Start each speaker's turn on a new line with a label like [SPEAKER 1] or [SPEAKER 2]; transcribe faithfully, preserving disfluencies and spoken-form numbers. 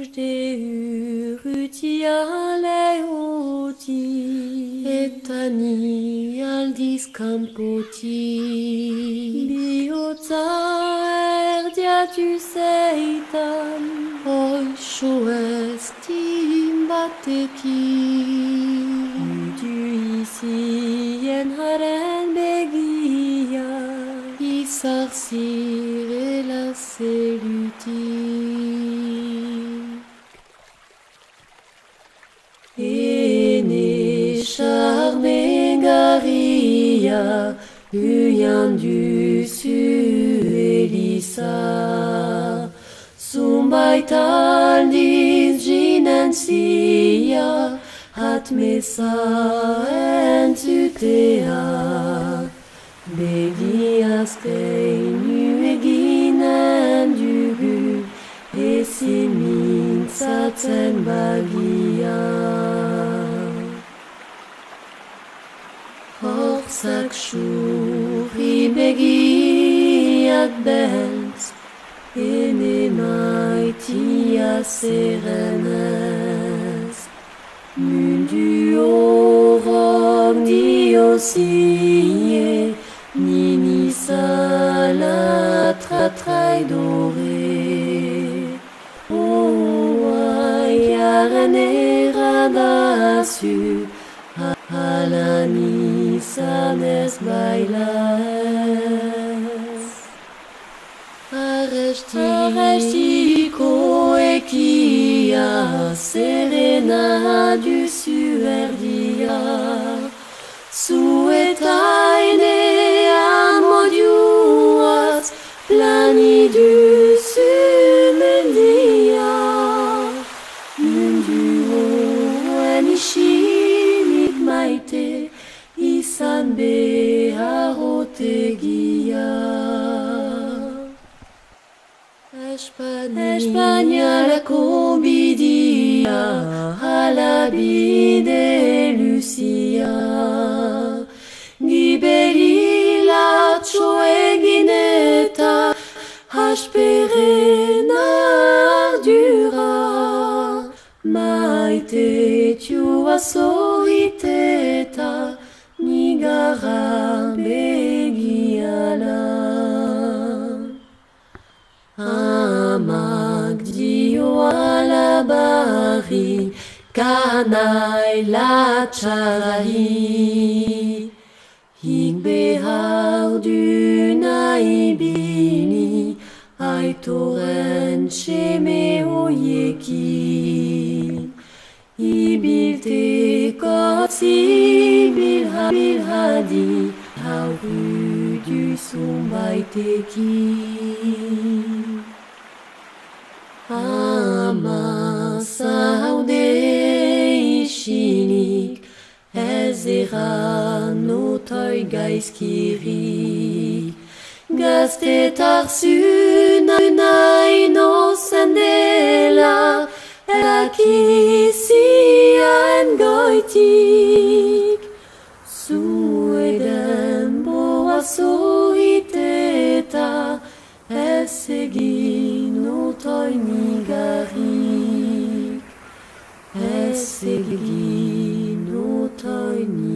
[SPEAKER 1] Bouge des uruti aleoti, etani al discampoti, biota erdia tu seitan, oi shoestim bateki, du ici en haren begia, isarsir et la celuti. Ene charmengaria, uyan du su elisa, sumbaital dis ginensia, hat mesa entutea, begias teinu eginen dugu, esimin saten bagia. Horsak shuri begiat bels, ene maitia serenes, mundu orog diosie, nini sala tratrai doré. Oh, ayarene radasu, alani sanes bailas. Arresti koekia, serena du suerdia, suetaine amodiuas, plani du sumendia, munduo enishimik maite, isan beharotegia. España la combidia, a la bide Lucia, Gibeli la choegineta, asperena ardura, maite tua soriteta, nigara begiala. Amag dio alabari, kanai la charahi, hig behar du naibini, ai toren cheme oyeki, ibilte kotsi bilhadi, hauru du sumbaiteki. Ama saude ishinik, ezera notoi gaiskirik, gaztetar sunai no sendela, ekisia en goitik, sueden boa soiteta, esegin notoi nigarik, esegin notoi nigarik.